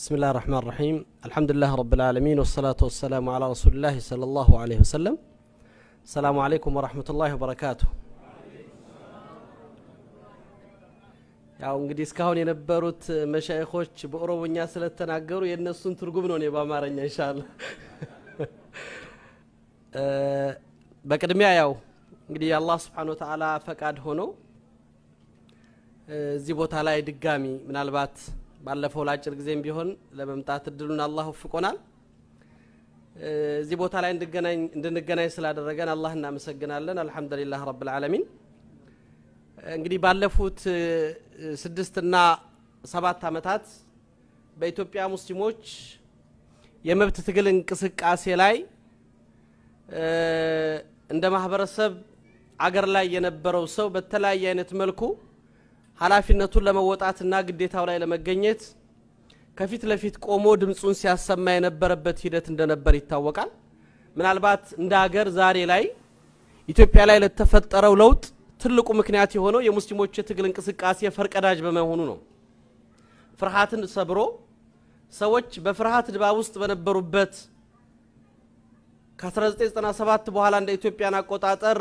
بسم الله الرحمن الرحيم الحمد لله رب العالمين والصلاة والسلام على رسول الله صلى الله عليه وسلم السلام عليكم ورحمة الله وبركاته ያው እንግዲህ እስካሁን የነበሩት መሻይኾች በኦሮሞኛ ስለተናገሩ የነሱን ትርጉም ነው በአማርኛ ኢንሻአላህ በቅድሚያ ያው እንግዲህ አላህ Subhanahu Wa Ta'ala ፈቃድ ሆኖ እዚህ ቦታ ላይ ድጋሚ ምናልባት ባለፈው ላጭር ጊዜም ቢሆን ለመምጣት እድሉን አላህ ወፍቆናል እዚህ ቦታ ላይ እንድንገናኝ ስላደረገን አላህ እናመሰግናለን አልহামዱሊላህ ረብል ዓለሚን እንግዲህ ባለፉት 6 እና 7 አመታት በኢትዮጵያ ሙስሊሞች የመብት ትግል እንቅስቃሴ ላይ እንደ ማህበረሰብ አገር ላይ የነበረው ሰው በተለያየ አይነት መልኩ ኃላፊነቱን ለመወጣትና ግዴታው ላይ ለመገኘት ከፊት ለፊት ቆሞ ድምጹን ሲያሰማ የነበረበት ሂደት እንደነበር ይታወቃል ምናልባት እንደ ሀገር ዛሬ ላይ ኢትዮጵያ ላይ ለተፈጠረው ለውጥ ትልቁ ምክንያት የሆነው የሙስሊሞች የትግል እንቅስቃሴ ፈርቀዳጅ በመሆኑ ነው ፍርሃትን ሰብሮ ሰዎች በፍርሃት ድባብ ውስጥ በነበሩበት ከ1997 በኋላ እንደ ኢትዮጵያን አቆጣጠር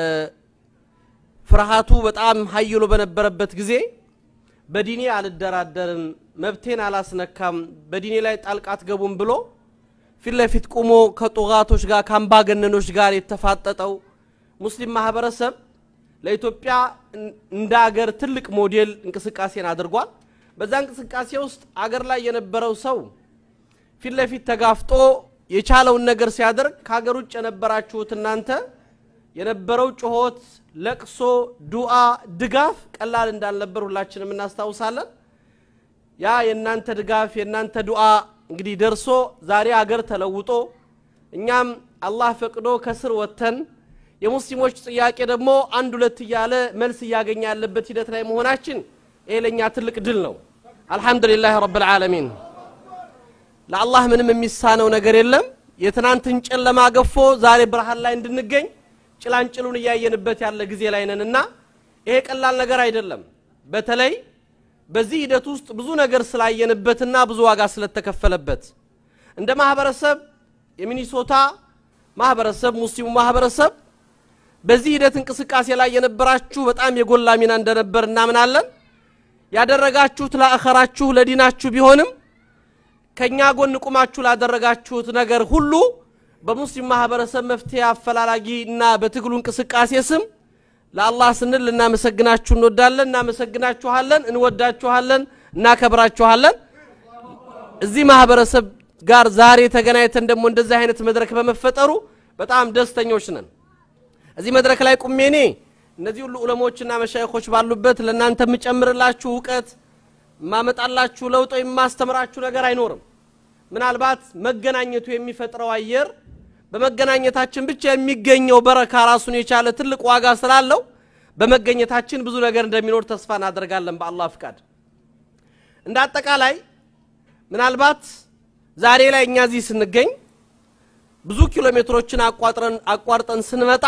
ፍርሃቱ በጣም ኃይሎ በነበረበት ጊዜ በዲኔ አልደራደርም መብቴን አላስነካም በዲኔ ላይ ጣልቃት ገቡም ብሎ ፊት ለፊት ቆሞ ከጦጋቶች ጋር ካምባገነኖች ጋር የተፋጠጠው ሙስሊም ማህበረሰብ ለኢትዮጵያ እንደ ሀገር ትልቅ ሞዴል እንቅስቃሴን አድርጓል በዛ እንቅስቃሴ ውስጥ አገር ላይ የነበረው ሰው ፊት ለፊት ተጋፍጦ የቻለውን ነገር ሲያደርግ ከሀገር ውጭ የነበራችሁት እናንተ የነበረው ጩኸት ለቅሶ ዱዓ ድጋፍ ቀላል እንዳልነበር ሁላችንም እናስታውሳለን ያ የናንተ ድጋፍ የናንተ ዱዓ እንግዲህ ደርሶ ዛሬ ሀገር ተለውጦ እኛም አላህ ፈቅዶ ከስር ወተን የሙስሊሞች ጥያቄ ደግሞ አንድ ሁለት ያለ መልስ ያገኛ ያለበት ሂደት ላይ መሆናችን ኤለኛ ትልቅ ድል ነው አልহামዱሊላህ ረብል ዓለሚን ለአላህ ምንም የሚሳነው ነገር የለም የትናንትን ጨለማ ገፎ ዛሬ ብርሃን ላይ እንድንገኝ ጭላንጭሉን ያየንበት ያለ ጊዜ ላይ ነንና ይሄ ቀላል ነገር አይደለም በተለይ በዚህ ሂደት ውስጥ ብዙ ነገር ስላየንበትና ብዙ ዋጋ ስለተከፈለበት እንደ ማህበረሰብ የሚኒሶታ ማህበረሰብ ሙስሊሙ ማህበረሰብ በዚህ ሂደት እንቅስቃሴ ላይ የነበራችሁ በጣም የጎላ ሚና እንደነበር እናምናለን ያደረጋችሁት ለአኸራችሁ ለዲናችሁ ቢሆንም ከኛ ጎን ቁማችሁ ላደረጋችሁት ነገር ሁሉ በሙስሊም ማህበረሰብ መፍትሄ አፈላላጊና በትግሉ እንቅስቃሴ ስም ለአላህ ስንል እናመሰግናችሁ እንወዳለን እናመሰግናችኋለን እንወዳችኋለን እናከብራችኋለን እዚህ ማህበረሰብ ጋር ዛሬ ተገናኝተን ደግሞ እንደዚህ አይነት መድረክ በመፈጠሩ በጣም ደስተኞች ነን እዚህ መድረክ ላይ ቁሜኔ እነዚህ ሁሉ ዑለሞችና መሻይኾች ባሉበት ለእናንተ ምጨምርላችሁ ዕውቀት ማመጣላችሁ ለውጥ የማስተምራችሁ ነገር አይኖርም ምናልባት መገናኘቱ የሚፈጥረው አየር በመገናኘታችን ብቻ የሚገኘው በረካ ራሱን የቻለ ትልቅ ዋጋ ስላለው በመገኘታችን ብዙ ነገር እንደሚኖር ተስፋ እናደርጋለን በአላህ ፍቃድ እንደ አጠቃላይ ምናልባት ዛሬ ላይ እኛ እዚህ ስንገኝ ብዙ ኪሎሜትሮችን አቋርጠን ስንመጣ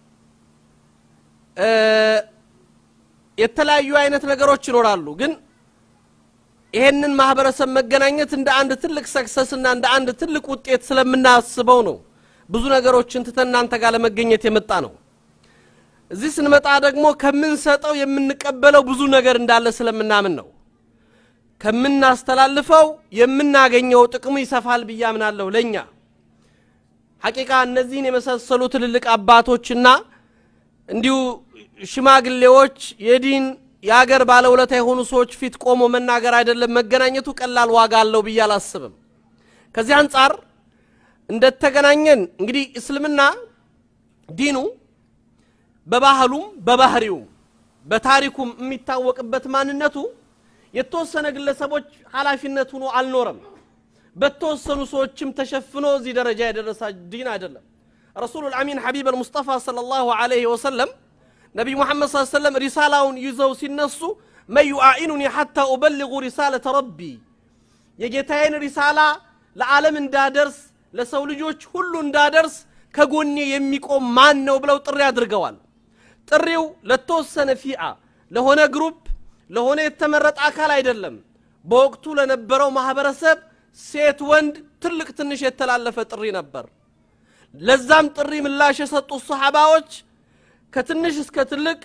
የተለያዩ አይነት ነገሮች ይኖራሉ ግን ይሄንን ማህበረሰብ መገናኘት እንደ አንድ ትልቅ ሰክሰስ እና እንደ አንድ ትልቅ ውጤት ስለምናስበው ነው ብዙ ነገሮችን ተተናንተ ጋር ለመገኘት የመጣ ነው እዚህ ስንመጣ ደግሞ ከመንሰጠው የምንቀበለው ብዙ ነገር እንዳለ ስለምናምን ነው ከመናስተላልፈው የምናገኘው ጥቅሙ ይሰፋል በያምናለሁ ለኛ ሐቂቃ እነዚህን የመሰሰሉ ትልልቅ አባቶችና እንዲሁ ሽማግሌዎች የዲን ያገር ባለውለታ የሆኑ ሰዎች ፊት ቆሞ መናገር አይደለም መገናኘቱ ቀላል ዋጋ አለው በያላስብም ከዚህ አንፃር እንደተገናኘን እንግዲህ እስልምና ዲኑ በባህሉም በባህሪውም በታሪኩም የሚታወቅበት ማንነቱ የተወሰነ ግለሰቦች ኃላፊነት ሆኖ አልኖርም በተወሰኑ ሰዎችም ተሸፍኖ እዚህ ደረጃ የደረሰ ዲን አይደለም ረሱሉል አሚን ሐቢብ አልሙስጠፋ ሰለላሁ ዐለይሂ ወሰለም ነብይ መሐመድ ሰለላሁ ዐለይሂ ወሰለም ሪሳላውን ይዘው ሲነሱ መዩአኢኑኒ ሐታ ኡበልጉ ሪሳለተ ረቢ የጌታዬን ሪሳላ ለዓለም እንዳደርስ ለሰው ልጆች ሁሉ እንዳደርስ ከጎኔ የሚቆም ማን ነው ብለው ጥሪ አድርገዋል ጥሪው ለተወሰነ ፊአ ለሆነ ግሩፕ ለሆነ የተመረጠ አካል አይደለም በወቅቱ ለነበረው ማህበረሰብ ሴት ወንድ ትልቅ ትንሽ የተላለፈ ጥሪ ነበር ለዛም ጥሪ ምላሽ የሰጡ ሱሐባዎች ከትንሽ እስከ ትልቅ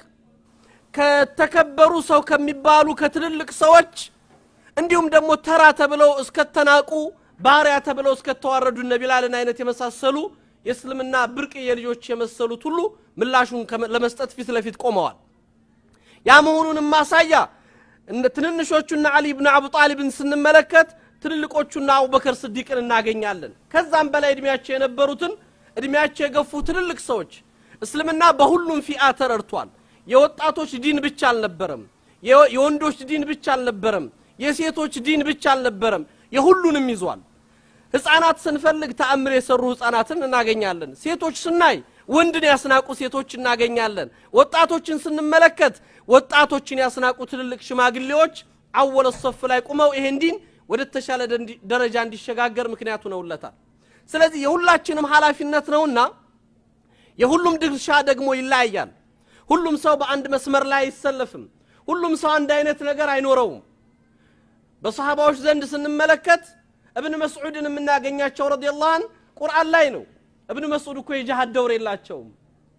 ከተከበሩ ሰው ከሚባሉ ከትልልቅ ሰዎች እንዲሁም ደግሞ ተራ ተብለው እስከ ተናቁ ባሪያ ተብለው እስከ ተዋረዱ ነቢላልን አይነት የመሳሰሉ የእስልምና ብርቅዬ ልጆች የመሰሉት ሁሉ ምላሹን ለመስጠት ፊት ለፊት ቆመዋል ያ መሆኑን ማሳያ እንደ ትንንሾቹና አሊ ኢብኑ አቡ ጣሊብን ስንመለከት ትልልቆቹና አቡበከር ስዲቅን እናገኛለን ከዛም በላይ እድሜያቸው የነበሩትን እድሜያቸው የገፉ ትልልቅ ሰዎች እስልምና በሁሉም ፊአ ተረድቷል የወጣቶች ዲን ብቻ አልነበረም የወንዶች ዲን ብቻ አልነበረም የሴቶች ዲን ብቻ አልነበረም የሁሉንም ይዟል ህፃናት ስንፈልግ ተአምር የሰሩ ህፃናትን እናገኛለን ሴቶች ስናይ ወንድን ያስናቁ ሴቶች እናገኛለን ወጣቶችን ስንመለከት ወጣቶችን ያስናቁ ትልልቅ ሽማግሌዎች አወለ ሶፍ ላይ ቆመው ይሄን ዲን ወደ ተሻለ ደረጃ እንዲሸጋገር ምክንያቱ ነውለታል ስለዚህ የሁላችንም ሐላፊነት ነውና የሁሉም ድርሻ ደግሞ ይለያያል ሁሉም ሰው በአንድ መስመር ላይ አይሰለፍም ሁሉም ሰው አንድ አይነት ነገር አይኖረውም በሱሐባዎች ዘንድ ስንመለከት ابن مسعودን የምናገኛቸው ረዲየላሁ ዐንሁ ቁርአን ላይ ነው ابن مسعود እኮ የጂሃድ ደውር የላቸውም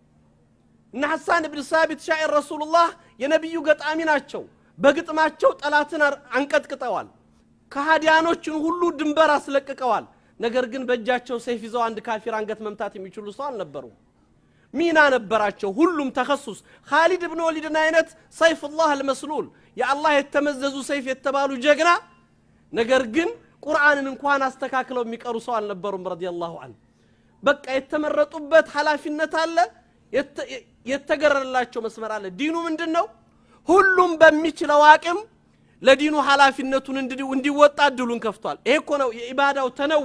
እና ሐሳን ኢብኑ ሳቢት ሻኢር ረሱላህ የነብዩ ገጣሚ ናቸው በግጥማቸው ጠላትን አንቀጥቅጠዋል ከሃዲያኖችን ሁሉ ድንበር አስለቅቀዋል ነገር ግን በእጃቸው ሰይፍ ይዘው አንድ ካፊር አንገት መምታት የሚችሉ ሰው አልነበሩ ሚና ነበራቸው ሁሉም ተخصص ኻሊድ ኢብኑ ወሊድና አይነት ሰይፍላህ አልመስሉል ያአላህ የተመዘዙ ሰይፍ የተባሉ ጀግና ነገር ግን ቁርአንን እንኳን አስተካክለው የሚቀሩ ሰው አልነበሩም ረዲየላሁ ዐንሁ በቃ የተመረጡበት ሐላፊነት አለ የተገረላቸው መስመር አለ ዲኑ ምንድነው ሁሉም በሚችለው አቅም ለዲኑ ሐላፊነቱን እንዲወጣ ድሉን ከፍቷል ይሄ እኮ ነው የኢባዳው ተነው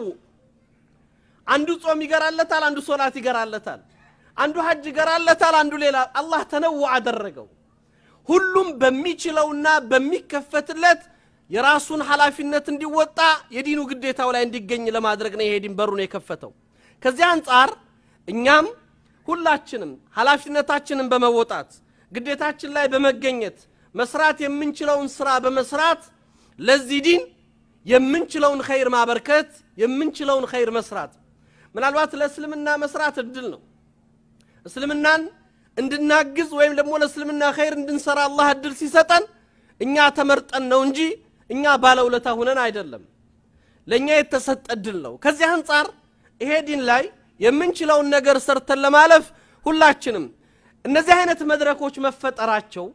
አንዱ ጾም ይገራለታል አንዱ ሶላት ይገራለታል አንዱ ሐጅ ይገራለታል አንዱ ሌላ አላህ ተነው አደረገው ሁሉም በሚችለውና በሚከፈትለት የራሱን ሐላፊነት እንዲወጣ የዲኑ ግዴታው ላይ እንዲገኝ ለማድረግ ነው ይሄ ዲን በሩን የከፈተው ከዚህ አንፃር እኛም ሁላችንም ሐላፊነታችንን በመወጣት ግዴታችን ላይ በመገኘት መስራት የምንችለውን ስራ በመስራት ለዚህ ዲን የምንችለውን ኸይር ማበርከት የምንችለውን ኸይር መስራት ምናልባት ለእስልምና መስራት እድል ነው እስልምናን እንድናግዝ ወይም ደግሞ ለእስልምና ኸይር እንድንሰራ አላህ እድል ሲሰጠን እኛ ተመርጠን ነው እንጂ እኛ ባለውለታ ሆነን አይደለም ለኛ የተሰጠ እድል ነው ከዚህ አንፃር ይሄ ዲን ላይ የምንችለውን ነገር ሰርተን ለማለፍ ሁላችንም እነዚህ አይነት መድረኮች መፈጠራቸው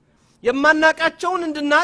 የማናቃቸውን እንድናቅ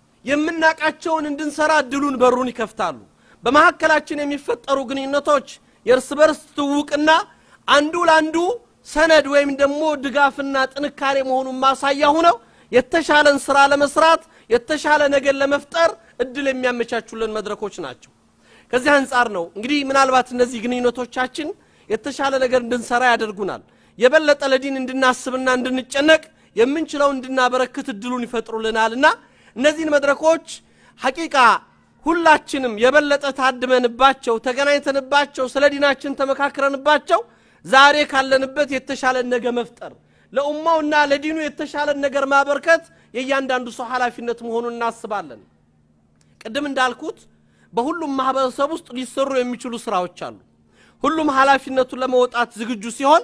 የምናቃቸውን እንድንሰራ እድሉን በሩን ይከፍታሉ በመሐከላችን የሚፈጠሩ ግንኙነቶች የርስ በርስ ትውቅና አንዱ ለአንዱ ሰነድ ወይም ደግሞ ድጋፍና ጥንካሬ መሆኑን ማሳያ ሆነው የተሻለን ስራ ለመስራት የተሻለ ነገር ለመፍጠር እድል የሚያመቻቹልን መድረኮች ናቸው ከዚህ አንፃር ነው እንግዲህ ምናልባት እነዚህ ግንኙነቶቻችን የተሻለ ነገር እንድንሰራ ያደርጉናል የበለጠ ለዲን እንድናስብና እንድንጨነቅ የምንችለው እንድናበረክት እድሉን ይፈጥሩልናልና እነዚህን መድረኮች ሐቂቃ ሁላችንም የበለጠ ታድመንባቸው ተገናኝተንባቸው ስለ ዲናችን ተመካክረንባቸው ዛሬ ካለንበት የተሻለ ነገር መፍጠር ለኡማውና ለዲኑ የተሻለ ነገር ማበርከት የእያንዳንዱ ሰው ሐላፊነት መሆኑን እናስባለን ቀደም እንዳልኩት በሁሉም ማህበረሰብ ውስጥ ሊሰሩ የሚችሉ ስራዎች አሉ ሁሉም ሐላፊነቱን ለመወጣት ዝግጁ ሲሆን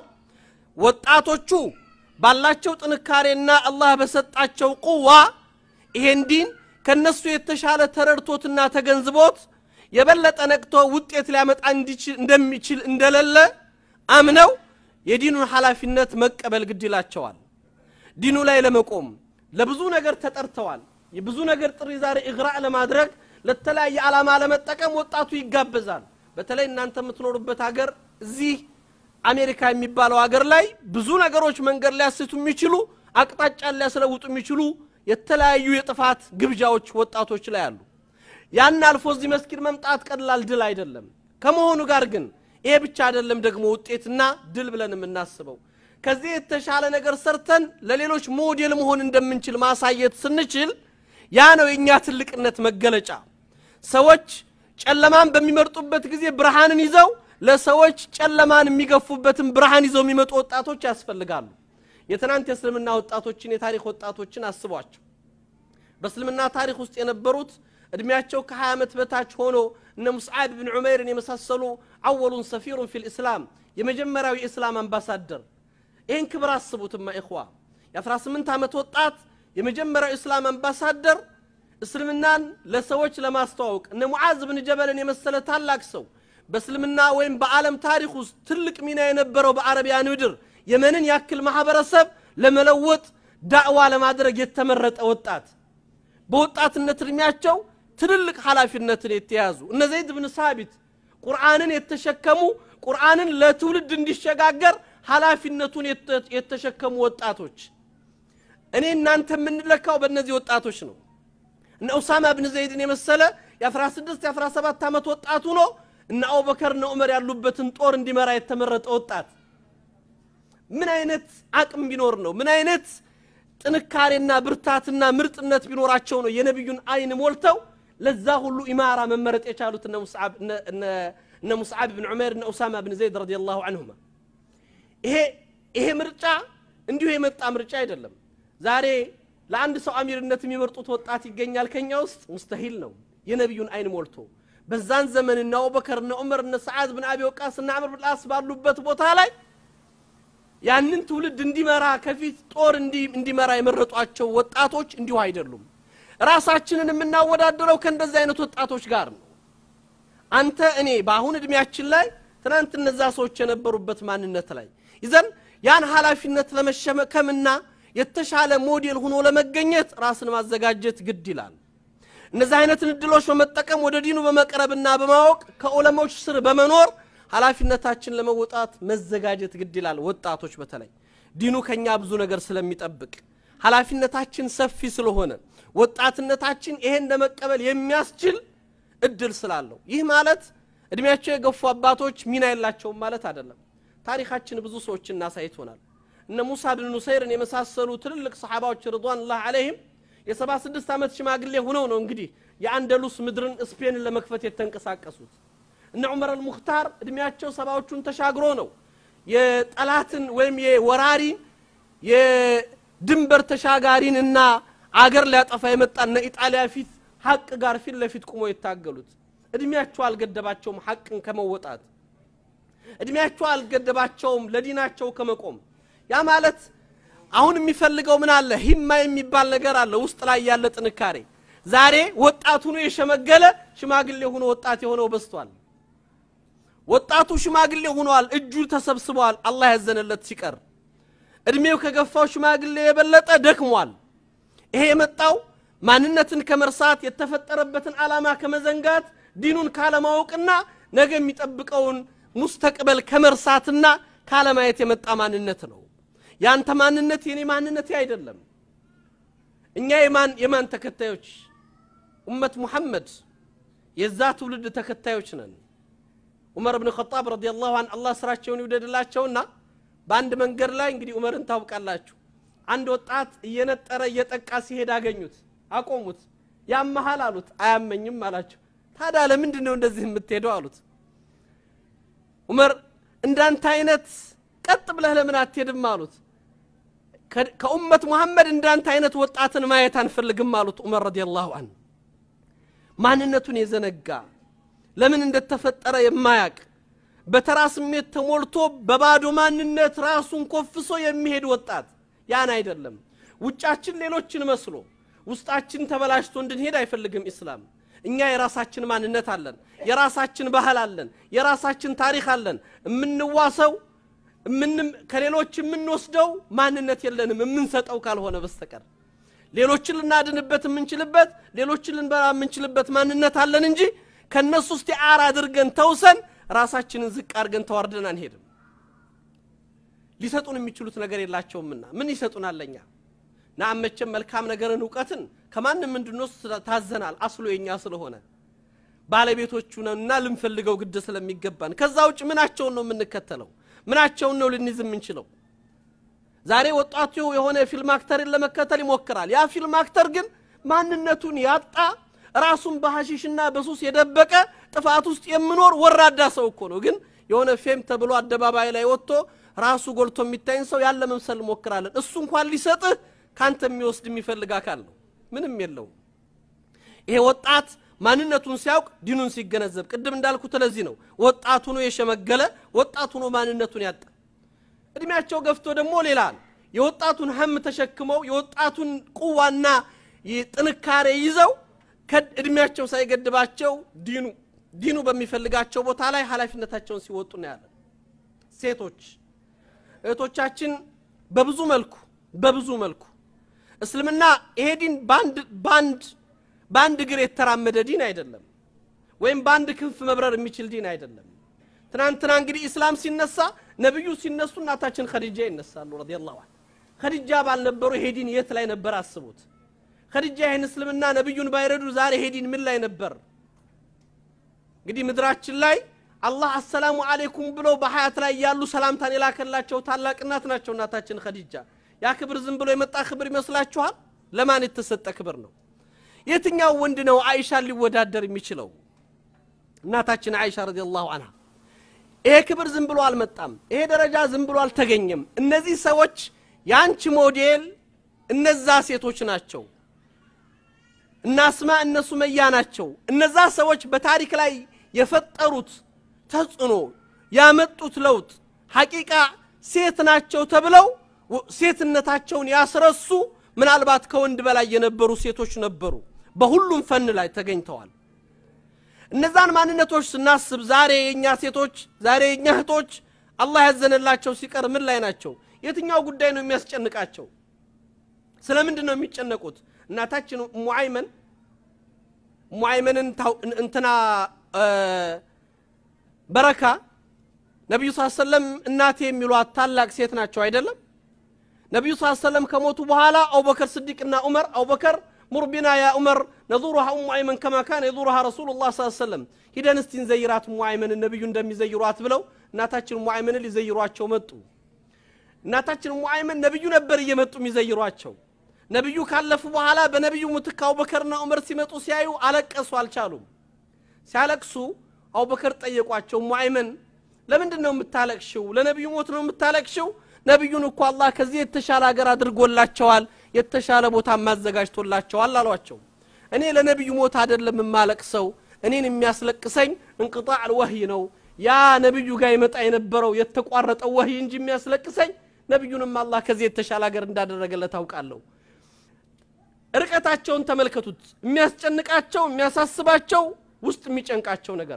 ወጣቶቹ ባላቸው ጥንካሬና አላህ በሰጣቸው ቁዋ ይሄን ዲን ከነሱ የተሻለ ተረድቶትና ተገንዝቦት የበለጠ ነቅቶ ውጤት ሊያመጣ እንደሚችል እንደለለ አምነው የዲኑን ሐላፊነት መቀበል ግድ ይላቸዋል ዲኑ ላይ ለመቆም ለብዙ ነገር ተጠርተዋል የብዙ ነገር ጥሪ ዛሬ ኢግራእ ለማድረግ ለተለያየ ዓላማ ለመጠቀም ወጣቱ ይጋበዛል በተለይ እናንተ የምትኖሩበት ሀገር እዚህ አሜሪካ የሚባለው ሀገር ላይ ብዙ ነገሮች መንገድ ላይ ያስቱ የሚችሉ አቅጣጫ ሊያስለውጡ የሚችሉ የተለያዩ የጥፋት ግብጃዎች ወጣቶች ላይ አሉ ያን አልፎ እዚህ መስጊድ መምጣት ቀላል ድል አይደለም ከመሆኑ ጋር ግን ይሄ ብቻ አይደለም ደግሞ ውጤትና ድል ብለን የምናስበው ከዚህ የተሻለ ነገር ሰርተን ለሌሎች ሞዴል መሆን እንደምንችል ማሳየት ስንችል ያ ነው የኛ ትልቅነት መገለጫ ሰዎች ጨለማን በሚመርጡበት ጊዜ ብርሃንን ይዘው ለሰዎች ጨለማን የሚገፉበትን ብርሃን ይዘው የሚመጡ ወጣቶች ያስፈልጋሉ የትናንት የእስልምና ወጣቶችን የታሪክ ወጣቶችን አስቧቸው በእስልምና ታሪክ ውስጥ የነበሩት እድሜያቸው ከ20 ዓመት በታች ሆኖ እነ ሙስዓብ ኢብኑ ዑመይርን የመሳሰሉ አወሉን ሰፊሩን ፊል እስላም የመጀመሪያው የእስላም አምባሳደር ይሄን ክብር አስቡትማ ኢኽዋ የ18 ዓመት ወጣት የመጀመሪያው እስላም አምባሳደር እስልምናን ለሰዎች ለማስተዋወቅ እነ ሙዓዝ ኢብኑ ጀበልን የመሰለ ታላቅ ሰው በእስልምና ወይም በዓለም ታሪክ ውስጥ ትልቅ ሚና የነበረው በአረቢያን ምድር የመንን ያክል ማህበረሰብ ለመለወጥ ዳዕዋ ለማድረግ የተመረጠ ወጣት በወጣትነት እድሜያቸው ትልልቅ ኃላፊነትን የተያዙ እነ ዘይድ ኢብኑ ሳቢት ቁርአንን የተሸከሙ ቁርአንን ለትውልድ እንዲሸጋገር ኃላፊነቱን የተሸከሙ ወጣቶች እኔ እናንተ ምንለካው በእነዚህ ወጣቶች ነው እነ ኡሳማ ኢብኑ ዘይድን የመሰለ የ16 የ17 ዓመት ወጣቱ ነው እነ አቡበከር እነ ዑመር ያሉበትን ጦር እንዲመራ የተመረጠ ወጣት ምን አይነት አቅም ቢኖር ነው ምን አይነት ጥንካሬና ብርታትና ምርጥነት ቢኖራቸው ነው የነብዩን አይን ሞልተው ለዛ ሁሉ ኢማራ መመረጥ የቻሉት እነ ሙስዓብ ኢብኑ ዑመይር እነ ኡሳማ ኢብኑ ዘይድ ረዲየላሁ ዐንሁማ ይሄ ምርጫ እንዲሁ የመጣ ምርጫ አይደለም ዛሬ ለአንድ ሰው አሚርነት የሚመርጡት ወጣት ይገኛል ከኛ ውስጥ ሙስተሂል ነው የነብዩን አይን ሞልቶ በዛን ዘመን እነ አቡበከር እነ ዑመር እነ ሰዓድ ኢብኑ አቢ ወቃስ እነ አምር ኢብኑ አስ ባሉበት ቦታ ላይ ያንን ትውልድ እንዲመራ ከፊት ጦር እንዲመራ የመረጧቸው ወጣቶች እንዲሁ አይደሉም ራሳችንን የምናወዳደረው ከእንደዚህ አይነት ወጣቶች ጋር ነው አንተ እኔ ባሁን እድሜያችን ላይ ትናንት እነዛ ሰዎች የነበሩበት ማንነት ላይ ይዘን ያን ኃላፊነት ለመሸከምና የተሻለ ሞዴል ሆኖ ለመገኘት ራስን ማዘጋጀት ግድ ይላል እነዛ አይነት እድሎች በመጠቀም ወደ ዲኑ በመቅረብና በማወቅ ከዑለማዎች ስር በመኖር ኃላፊነታችን ለመወጣት መዘጋጀት ግድ ይላል ወጣቶች በተለይ ዲኑ ከኛ ብዙ ነገር ስለሚጠብቅ ኃላፊነታችን ሰፊ ስለሆነ ወጣትነታችን ይሄን ለመቀበል የሚያስችል እድል ስላለው ይህ ማለት እድሜያቸው የገፉ አባቶች ሚና የላቸውም ማለት አይደለም ታሪካችን ብዙ ሰዎችን እናሳይቶናል እነ ሙሳ ኢብኑ ኑሰይርን የመሳሰሉ ትልልቅ ሰሃባዎች ረድዋኑላህ ዐለይሂም የ76 ዓመት ሽማግሌ ሆነው ነው እንግዲህ የአንደሉስ ምድርን ስፔንን ለመክፈት የተንቀሳቀሱት እነ ዑመር አልሙኽታር እድሜያቸው ሰባዎቹን ተሻግሮ ነው የጠላትን ወይም የወራሪ የድንበር ተሻጋሪንና አገር ሊያጠፋ የመጣና ኢጣሊያ ፊት ሐቅ ጋር ፊት ለፊት ቆሞ ይታገሉት እድሜያቸው አልገደባቸውም ሐቅን ከመወጣት እድሜያቸው አልገደባቸውም ለዲናቸው ከመቆም ያ ማለት አሁን የሚፈልገው ምን አለ ሂማ የሚባል ነገር አለ ውስጥ ላይ ያለ ጥንካሬ ዛሬ ወጣቱ ነው የሸመገለ ሽማግሌ ሆኖ ወጣት የሆነው በስቷል ወጣቱ ሽማግሌ ሆኗል እጁ ተሰብስቧል አላህ ያዘነለት ሲቀር እድሜው ከገፋው ሽማግሌ የበለጠ ደክሟል ይሄ የመጣው ማንነትን ከመርሳት የተፈጠረበትን ዓላማ ከመዘንጋት ዲኑን ካለማወቅና ነገ የሚጠብቀውን ሙስተቅበል ከመርሳትና ካለማየት የመጣ ማንነት ነው ያንተ ማንነት የኔ ማንነት አይደለም እኛ የማን ተከታዮች ኡመት ሙሐመድ የዛ ትውልድ ተከታዮች ነን ዑመር ኢብኑ ኸጣብ ረዲየላሁ ዐንሁ አላህ ስራቸውን ይወደድላቸውና በአንድ መንገድ ላይ እንግዲህ ዑመርን ታውቃላችሁ አንድ ወጣት እየነጠረ እየጠቃ ሲሄድ አገኙት አቆሙት ያመሃል አሉት አያመኝም አላቸው ታዲያ ለምንድን ነው እንደዚህ የምትሄደው አሉት ዑመር እንዳንተ አይነት ቀጥ ብለህ ለምን አትሄድም አሉት ከኡመት ሙሐመድ እንዳንተ አይነት ወጣትን ማየት አንፈልግም አሉት ዑመር ረዲየላሁ ዐንሁ ማንነቱን የዘነጋ ለምን እንደተፈጠረ የማያቅ በተራ ስሜት ተሞልቶ በባዶ ማንነት ራሱን ኮፍሶ የሚሄድ ወጣት ያን አይደለም ውጫችን ሌሎችን መስሎ ውስጣችን ተበላሽቶ እንድንሄድ አይፈልግም እስላም እኛ የራሳችን ማንነት አለን የራሳችን ባህል አለን የራሳችን ታሪክ አለን ምንዋሰው ከሌሎች ምንወስደው ማንነት የለንም ምንሰጠው ካልሆነ በስተቀር ሌሎችን ልናድንበት ምንችልበት ሌሎችን ልንበራ ምንችልበት ማንነት አለን እንጂ ከነሱ እስቲዓራ አድርገን ተውሰን ራሳችንን ዝቅ አድርገን ተዋርደን አንሄድም ሊሰጡን የሚችሉት ነገር የላቸውምና ምን ይሰጡናል ለኛ ናመቸም መልካም ነገርን ዕውቀትን ከማንም እንድንወስ ታዘናል አስሎ የኛ ስለሆነ ባለቤቶቹና ልንፈልገው ግድ ስለሚገባን ከዛው ውጭ ምናቸውን ነው የምንከተለው ምናቸውን ነው ልንይዝ የምንችለው ዛሬ ወጣቱ የሆነ ፊልም አክተርን ለመከተል ይሞክራል ያ ፊልም አክተር ግን ማንነቱን ያጣ ራሱን በሐሺሽና በሱስ የደበቀ ጥፋት ውስጥ የሚኖር ወራዳ ሰው እኮ ነው ግን የሆነ ፌም ተብሎ አደባባይ ላይ ወጥቶ ራሱ ጎልቶ የሚታይን ሰው ያለ መምሰል ሞክራለን እሱ እንኳን ሊሰጥ ካንተ የሚወስድ የሚፈልግ አካል ነው ምንም የለው ይሄ ወጣት ማንነቱን ሲያውቅ ዲኑን ሲገነዘብ ቅድም እንዳልኩት ለዚህ ነው ወጣቱ ነው የሸመገለ ወጣቱ ነው ማንነቱን ያጣ እድሜያቸው ገፍቶ ደግሞ ሌላል የወጣቱን ሀም ተሸክመው የወጣቱን ቁዋና ጥንካሬ ይዘው ከእድሜያቸው ሳይገድባቸው ዲኑ በሚፈልጋቸው ቦታ ላይ ኃላፊነታቸውን ሲወጡ ነው ያለ ሴቶች እህቶቻችን በብዙ መልኩ እስልምና ይሄ ዲን ባንድ ግር የተራመደ ዲን አይደለም ወይም ባንድ ክንፍ መብረር የሚችል ዲን አይደለም ትናንትና እንግዲህ እስላም ሲነሳ ነብዩ ሲነሱ እናታችን ኸዲጃ ይነሳሉ ረዲየላሁ ዐንሃ ኸዲጃ ባልነበሩ ይሄ ዲን የት ላይ ነበር አስቡት ኸዲጃ ይሄን እስልምና ነብዩን ባይረዱ ዛሬ ይሄ ዲን ምን ላይ ነበር እንግዲህ ምድራችን ላይ አላህ አሰላሙ አለይኩም ብሎ በሐያት ላይ ያሉ ሰላምታን የላከላቸው ታላቅ እናት ናቸው እናታችን ኸዲጃ ያ ክብር ዝም ብሎ የመጣ ክብር ይመስላችኋል ለማን የተሰጠ ክብር ነው የትኛው ወንድ ነው አይሻ ሊወዳደር የሚችለው እናታችን አይሻ ረዲየላሁ ዐንሃ ይሄ ክብር ዝም ብሎ አልመጣም ይሄ ደረጃ ዝም ብሎ አልተገኘም እነዚህ ሰዎች ያንቺ ሞዴል እነዛ ሴቶች ናቸው እናስማ እነሱ መያ ናቸው እነዛ ሰዎች በታሪክ ላይ የፈጠሩት ተጽኖ ያመጡት ለውጥ ሐቂቃ ሴት ናቸው ተብለው ሴትነታቸውን ያስረሱ ምናልባት ከወንድ በላይ የነበሩ ሴቶች ነበሩ በሁሉም ፈን ላይ ተገኝተዋል እነዛን ማንነቶች ስናስብ ዛሬ የኛ ሴቶች ዛሬ የኛ እህቶች አላህ ያዘነላቸው ሲቀር ምን ላይ ናቸው የትኛው ጉዳይ ነው የሚያስጨንቃቸው ስለምንድን ነው የሚጨነቁት እናታችን ሙአይመንን እንትና በረካ ነብዩ ሰለላሁ ዐለይሂ ወሰለም እናቴ የሚሏት ታላቅ ሴት ናቸው አይደለም ነብዩ ሰለላሁ ዐለይሂ ወሰለም ከሞቱ በኋላ አቡበከር ስዲቅና ዑመር አቡበከር ሙርቢና ያ ዑመር ነዙሩሃ ሙአይመን ከማ ካነ يزورها رسول الله صلى الله عليه وسلم ሂደን እስቲ እንዘይራት ሙአይመን ነብዩ እንደሚዘይሯት ብለው እናታችን ሙአይመን ሊዘይሯቸው መጡ እናታችን ሙአይመን ነብዩ ነበር እየመጡ የሚዘይሯቸው ነብዩ ካለፉ በኋላ በነብዩ ምትክ አቡበከርና ዑመር ሲመጡ ሲያዩ አለቀሱ አልቻሉም ሲያለቅሱ አቡበከር ጠየቋቸው ሙአይመን ለምንድነው የምታለቅሽው ለነብዩ ሞት ነው የምታለቅሽው ነብዩን እኮ አላህ ከዚህ የተሻለ ሀገር አድርጎላቸዋል የተሻለ ቦታ ማዘጋጅቶላቸዋል አሏቸው እኔ ለነብዩ ሞት አይደለም ማለቅሰው እኔን የሚያስለቅሰኝ እንቅጣዕ الوحي ነው ያ ነብዩ ጋር ይመጣ የነበረው የተቋረጠው ወህይ እንጂ የሚያስለቅሰኝ ነብዩንም አላህ ከዚህ የተሻለ ሀገር እንዳደረገለት አውቃለሁ ርቀታቸውን ተመልከቱት የሚያስጨንቃቸው የሚያሳስባቸው ውስጥ የሚጨንቃቸው ነገር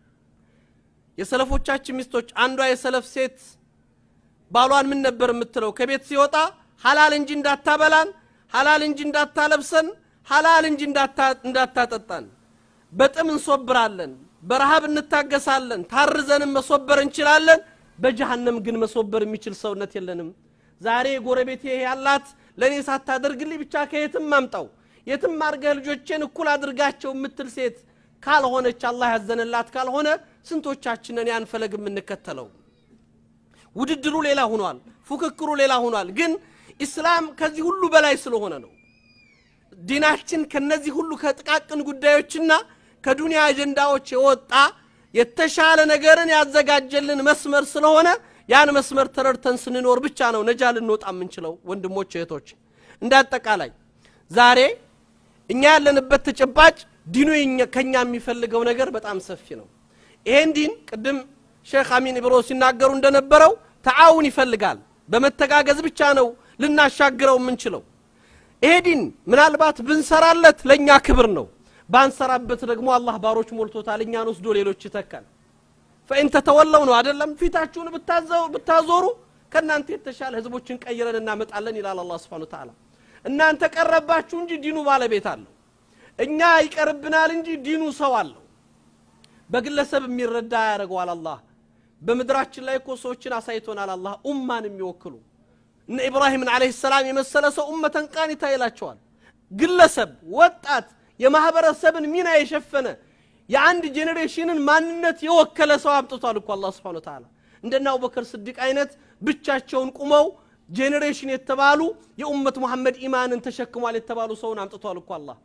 የሰለፎቻችን ሚስቶች አንዷ የሰለፍ ሴት ባሏን ምን ነበር የምትለው ከቤት ሲወጣ ሐላል እንጂ እንዳታበላን ሐላል እንጂ እንዳታለብሰን ሐላል እንጂ እንዳታጠጣን በጥም እንሶብራለን በረሃብ እንታገሳለን ታርዘንም መሶበር እንችላለን በጀሃነም ግን መሶበር የሚችል ሰውነት የለንም ዛሬ ጎረቤቴ ያላት ለኔ ሳታደርግልኝ ብቻ ከየትም ማምጣው የትም አርገህ ልጆቼን እኩል አድርጋቸው የምትል ሴት ካልሆነች አላህ ያዘነላት ካልሆነ ስንቶቻችንን ያን ፈለግ የምንከተለው ውድድሩ ሌላ ሆኗል ፉክክሩ ሌላ ሆኗል ግን እስላም ከዚህ ሁሉ በላይ ስለሆነ ነው ዲናችን ከነዚህ ሁሉ ከጥቃቅን ጉዳዮችና ከዱንያ አጀንዳዎች የወጣ የተሻለ ነገርን ያዘጋጀልን መስመር ስለሆነ ያን መስመር ተረድተን ስንኖር ብቻ ነው ነጃ ልንወጣ የምንችለው ወንድሞች እህቶች እንዳጠቃላይ ዛሬ እኛ ያለንበት ተጨባጭ ዲኑ ከኛ የሚፈልገው ነገር በጣም ሰፊ ነው ይሄን ዲን ቅድም ሼክ አሚን ኢብሮ ሲናገሩ እንደነበረው ተዓውን ይፈልጋል በመተጋገዝ ብቻ ነው ልናሻግረው የምንችለው ይሄ ዲን ምናልባት ብንሰራለት ለኛ ክብር ነው ባንሰራበት ደግሞ አላህ ባሮች ሞልቶታል እኛን ወስዶ ሌሎች ይተካል فإن تتولوا ነው አይደለም ፊታችሁን ብታዞሩ ከናንተ የተሻለ ህዝቦችን ቀይረን እናመጣለን ይላል አላህ Subhanahu Wa Ta'ala እናንተ ቀረባችሁ እንጂ ዲኑ ባለቤት አለው እኛ ይቀርብናል እንጂ ዲኑ ሰው አለው በግለሰብ የሚረዳ ያረጋዋል አላህ በመድራችን ላይ እኮ ሰዎችን አሳይቶናል አላህ ኡማን የሚወክሉ እነ ኢብራሂም አለይሂ ሰላም የመሰለ ሰው ኡመተን ቃኒታ ይላቸዋል ግለሰብ ወጣት የማህበረሰብን ሚና የሸፈነ የአንድ ጄኔሬሽንን ማንነት የወከለ ሰው አምጥቷል እኮ አላህ Subhanahu Wa Ta'ala እንደና አቡበከር ስዲቅ አይነት ብቻቸውን ቁመው ጄኔሬሽን የተባሉ የኡመት መሐመድ ኢማንን ተሸክሟል የተባሉ ሰውን አምጥቷል እኮ አላህ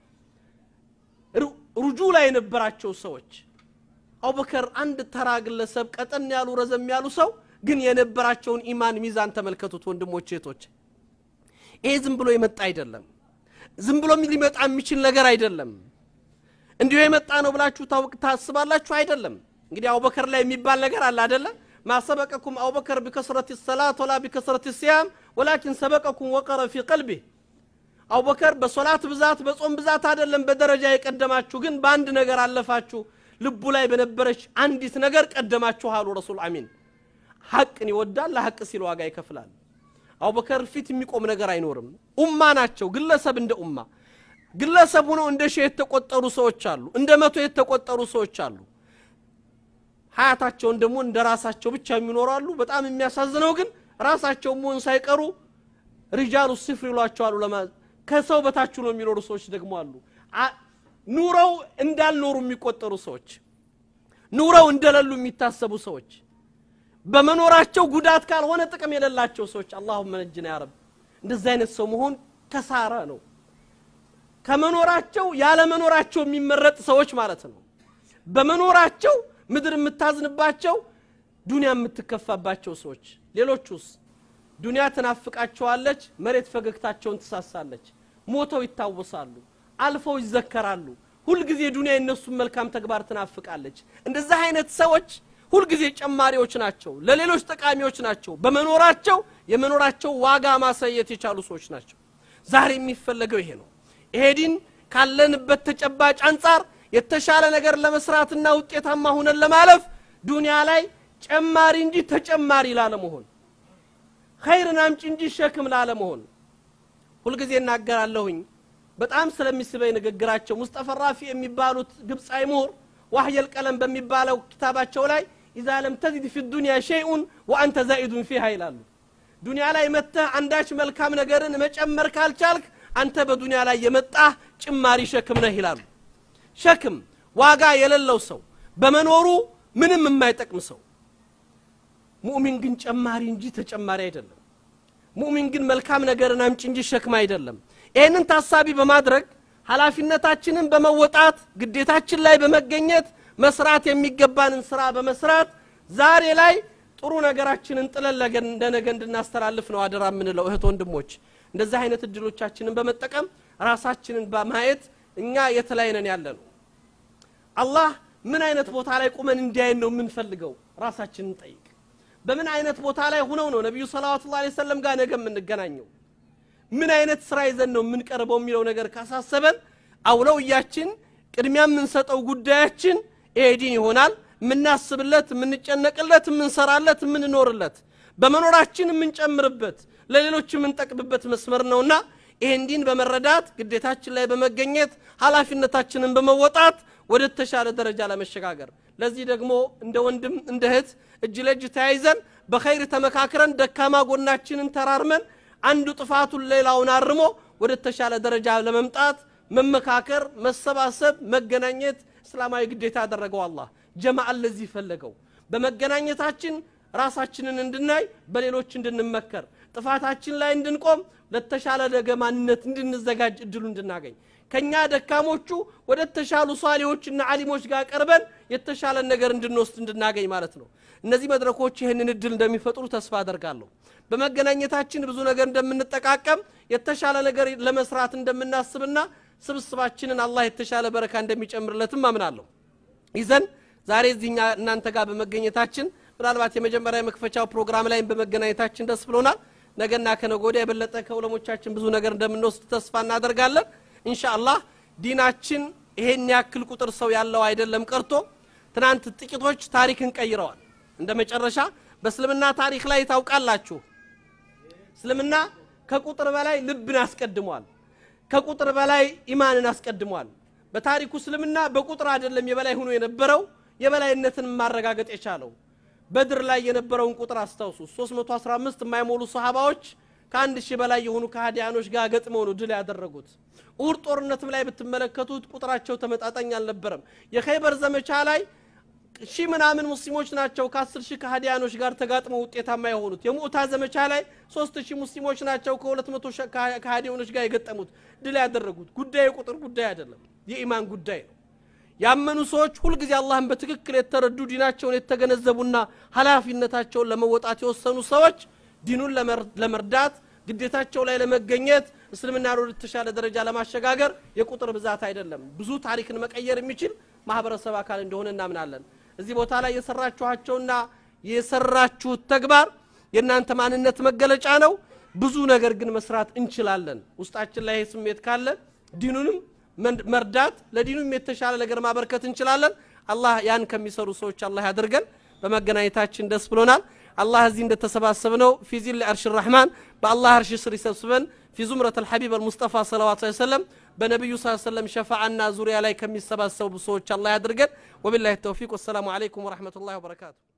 ሩጁላ የነበራቸው ሰዎች አቡበከር አንድ ተራ ግለሰብ ቀጠን ያሉ ረዘም ያሉ ሰው ግን የነበራቸውን ኢማን ሚዛን ተመልከቱት ወንድሞቼ እህቶች ይሄ ዝም ብሎ ይመጣ አይደለም ዝም ብሎ ሊመጣ የሚችል ነገር አይደለም እንዲሁ የመጣ ነው ብላችሁ ታስባላችሁ አይደለም እንግዲህ አቡበከር ላይ የሚባል ነገር አለ አይደለ ما سبقكم أبوبكر بكثرة الصلاة ولا بكثرة الصيام ولكن سبقكم وقر في قلبه أبوبكر بصلاة بذات بصوم بذات አይደለም በደረጃ የቀደማችሁ ግን በአንድ ነገር አለፋችሁ ልቡ ላይ በነበረች አንዲት ነገር ቀደማችሁ አሉ ረሱል አሚን ሐቅን ይወዳል ለሐቅ ሲል ዋጋ ይከፍላል አቡበከር ፊት የሚቆም ነገር አይኖርም ኡማ ናቸው ግለሰብ እንደ ኡማ ግለሰብ ሆነው እንደ ሺህ የተቆጠሩ ሰዎች አሉ እንደ 100 የተቆጠሩ ሰዎች አሉ ሐያታቸውን ደሞ እንደራሳቸው ብቻ የሚኖራሉ በጣም የሚያሳዝነው ግን ራሳቸው ሞን ሳይቀሩ ሪጃሉ ሲፍር ይሏቸዋል ለማ ከሰው በታች ነው የሚኖሩ ሰዎች ደግሞ አሉ ኑረው እንዳልኖሩ የሚቆጠሩ ሰዎች ኑረው እንደለሉ የሚታሰቡ ሰዎች በመኖራቸው ጉዳት ካልሆነ ጥቅም የሌላቸው ሰዎች اللهم ነጅና ያ ረብ እንደዚህ አይነት ሰው መሆን ከሳራ ነው ከመኖራቸው ያለ መኖራቸው የሚመረጥ ሰዎች ማለት ነው በመኖራቸው ምድር የምታዝንባቸው ዱንያ የምትከፋባቸው ሰዎች ሌሎቹስ ዱንያ ተናፍቃቸዋለች መሬት ፈገግታቸውን ተሳሳለች ሞተው ይታወሳሉ አልፈው ይዘከራሉ ሁሉ ጊዜ ዱንያ የነሱ መልካም ተግባር ተናፍቃለች እንደዛ አይነት ሰዎች ሁሉ ጊዜ ጨማሪዎች ናቸው ለሌሎች ተቃሚዎች ናቸው በመኖራቸው የመኖራቸው ዋጋ ማሳየት የቻሉ ሰዎች ናቸው ዛሬ የሚፈልገው ይሄ ነው ይሄዲን ካለንበት ተጨባጭ አንፃር የተሻለ ነገር ለመስራትና ውጤታማ ሆነን ለማለፍ ዱንያ ላይ ጨማሪ እንጂ ተጨማሪ ላለመሆን ኸይርና አምጪ እንጂ ሸክም ላለመሆን ሁሉ ጊዜ እናገራለሁኝ በጣም ስለሚስበይ ንግግራቸው ሙስጠፋ ራፊ የሚባሉት ግብጻይ ምሁር وحي القلم በሚባለው ኪታባቸው ላይ اذا لم تزد في الدنيا شيء وانت زائد فيها ይላሉ ዱንያ ላይ መተህ አንዳች መልካም ነገርን መጨመር ካልቻልክ አንተ በዱንያ ላይ የመጣህ ጭማሪ ሸክም ነህ ይላሉ ሸክም ዋጋ የሌለው ሰው በመኖሩ ምንም የማይጠቅም ሰው ሙእሚን ግን ጨማሪ እንጂ ተጨማሪ አይደለም ሙእሚን ግን መልካም ነገርን አምጪ እንጂ ሸክም አይደለም ይሄንን ታሳቢ በማድረግ ሐላፊነታችንን በመወጣት ግዴታችን ላይ በመገኘት መስራት የሚገባንን ስራ በመስራት ዛሬ ላይ ጥሩ ነገራችንን ጥለለገን እንደነገ እንድናስተላልፍ ነው አደራ ምንለው እህት ወንድሞች እንደዛ አይነት እድሎቻችንን በመጠቀም ራሳችንን በማየት እኛ የተላይነን ያለነው አላህ ምን አይነት ቦታ ላይ ቆመን እንዲያየን ነው የምንፈልገው ራሳችንን ጠይቅ በምን አይነት ቦታ ላይ ሆነው ነው ነብዩ ሰለላሁ ዐለይሂ ወሰለም ጋር ነገ የምንገናኘው ምን አይነት ስራ ይዘን ነው የምንቀርበው የሚለው ነገር ካሳሰበን አውለውያችን ቅድሚያ የምንሰጠው ጉዳያችን ኤዲን ይሆናል ምናስብለት ምንጨነቅለት ምንሰራለት ምንኖርለት በመኖራችን ምንጨምርበት ለሌሎች ምንጠቅብበት መስመር ነውና ይሄን ዲን በመረዳት ግዴታችን ላይ በመገኘት ሐላፊነታችንን በመወጣት ወደ ተሻለ ደረጃ ለመሸጋገር ለዚህ ደግሞ እንደ ወንድም እንደ እህት እጅ ለእጅ ተያይዘን በኸይር ተመካክረን ደካማ ጎናችንን ተራርመን አንዱ ጥፋቱን ሌላውን አርሞ ወደ ተሻለ ደረጃ ለመምጣት መመካከር መሰባሰብ መገናኘት እስላማዊ ግዴታ ያደረገው አላህ ጀማዓ ለዚህ ፈለገው በመገናኘታችን ራሳችንን እንድናይ በሌሎች እንድንመከር ጥፋታችን ላይ እንድንቆም ለተሻለ ደገ ማንነት እንድንዘጋጅ እድሉ እንድናገኝ ከኛ ደካሞቹ ወደ ተሻሉ ሷሊዎችና ዓሊሞች ጋር ቀርበን የተሻለ ነገር እንድንወስድ እንድናገኝ ማለት ነው እነዚህ መድረኮች ይሄንን እድል እንደሚፈጥሩ ተስፋ አደርጋለሁ በመገናኘታችን ብዙ ነገር እንደምንጠቃቀም የተሻለ ነገር ለመስራት እንደምናስብና ስብስባችንን አላህ የተሻለ በረካ እንደሚጨምርለትም አምናለሁ ይዘን ዛሬ እዚህኛ እናንተ ጋር በመገኘታችን ምናልባት የመጀመሪያ መክፈቻው ፕሮግራም ላይ በመገናኘታችን ደስ ብሎናል ነገና ከነጎዳ የበለጠ ከውለሞቻችን ብዙ ነገር እንደምንወስድ ተስፋ እናደርጋለን ኢንሻአላህ ዲናችን ይሄን ያክል ቁጥር ሰው ያለው አይደለም ቀርቶ ትናንት ጥቂቶች ታሪክን ቀይረዋል እንደመጨረሻ በእስልምና ታሪክ ላይ ታውቃላችሁ እስልምና ከቁጥር በላይ ልብን አስቀድሟል ከቁጥር በላይ ኢማንን አስቀድሟል በታሪኩ እስልምና በቁጥር አይደለም የበላይ ሆኖ የነበረው የበላይነትን ማረጋገጥ የቻለው በድር ላይ የነበረውን ቁጥር አስተውሱ 315 የማይሞሉ ሱሐባዎች ከአንድ ሺህ በላይ የሆኑ ከሃዲያኖች ጋር ገጥመው ነው ድል ያደረጉት ኡር ጦርነትም ላይ በተመለከቱት ቁጥራቸው ተመጣጣኝ አልነበረም የኸይበር ዘመቻ ላይ ሺህ ምናምን ሙስሊሞች ናቸው ከ10 ሺህ ከሃዲያኖች ጋር ተጋጥመው ውጤታማ የሆኑት የሙዕታ ዘመቻ ላይ 3000 ሙስሊሞች ናቸው ከ200 ከሃዲያኖች ጋር የገጠሙት ድል ያደረጉት ጉዳይ ቁጥር ጉዳይ አይደለም የኢማን ጉዳይ ነው ያመኑ ሰዎች ሁሉ ጊዜ አላህን በትክክል የተረዱ ዲናቸውን የተገነዘቡና ሐላፊነታቸውን ለመወጣት የወሰኑ ሰዎች ዲኑን ለመርዳት ግዴታቸው ላይ ለመገኘት እስልምና ወደ ተሻለ ደረጃ ለማሸጋገር የቁጥር ብዛት አይደለም ብዙ ታሪክን መቀየር የሚችል ማህበረሰብ አካል እንደሆነ እናምናለን እዚህ ቦታ ላይ የሰራችኋቸውና የሰራችሁት ተግባር የናንተ ማንነት መገለጫ ነው ብዙ ነገር ግን መስራት እንችላለን ውስጣችን ላይ ስሜት ካለ ዲኑንም መርዳት ለዲኑም የተሻለ ነገር ማበርከት እንችላለን አላህ ያን ከሚሰሩ ሰዎች አላህ ያድርገን በመገናኘታችን ደስ ብሎናል አላህ እዚህ እንደተሰባሰበነው في ذل عرش الرحمن بالله عرش ስር ይሰብስበን في زمرة الحبيب المصطفى صلوات الله عليه وسلم بنبي صلى الله عليه وسلم شفاعنا ዙሪያ ላይ ከሚሰባሰቡ ሰዎች አላህ ያድርገን وبالله التوفيق والسلام عليكم ورحمة الله وبركاته